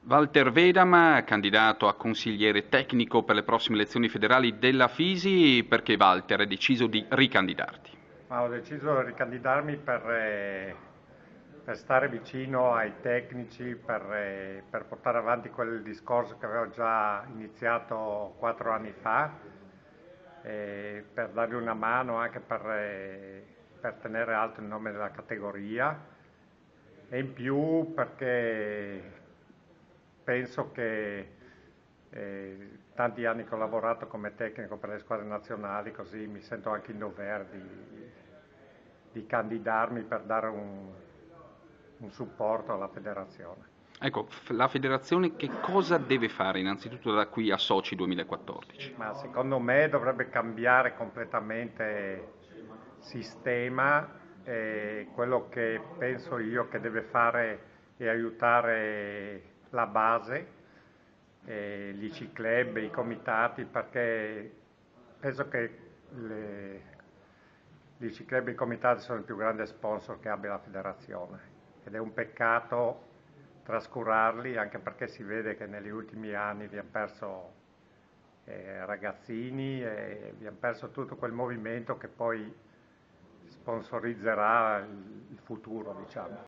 Walter Vedam, candidato a consigliere tecnico per le prossime elezioni federali della Fisi, perché Walter hai deciso di ricandidarti? Ma ho deciso di ricandidarmi per stare vicino ai tecnici, per portare avanti quel discorso che avevo già iniziato 4 anni fa, per dargli una mano anche per tenere alto il nome della categoria e in più perché penso che tanti anni che ho lavorato come tecnico per le squadre nazionali, così mi sento anche in dovere di candidarmi per dare un supporto alla federazione. Ecco, la federazione che cosa deve fare innanzitutto da qui a Sochi 2014? Ma secondo me dovrebbe cambiare completamente sistema e quello che penso io che deve fare è aiutare la base, l'IC Club, i comitati, perché penso che l'IC Club e i comitati sono il più grande sponsor che abbia la federazione ed è un peccato trascurarli anche perché si vede che negli ultimi anni abbiamo perso ragazzini e abbiamo perso tutto quel movimento che poi sponsorizzerà il futuro, diciamo.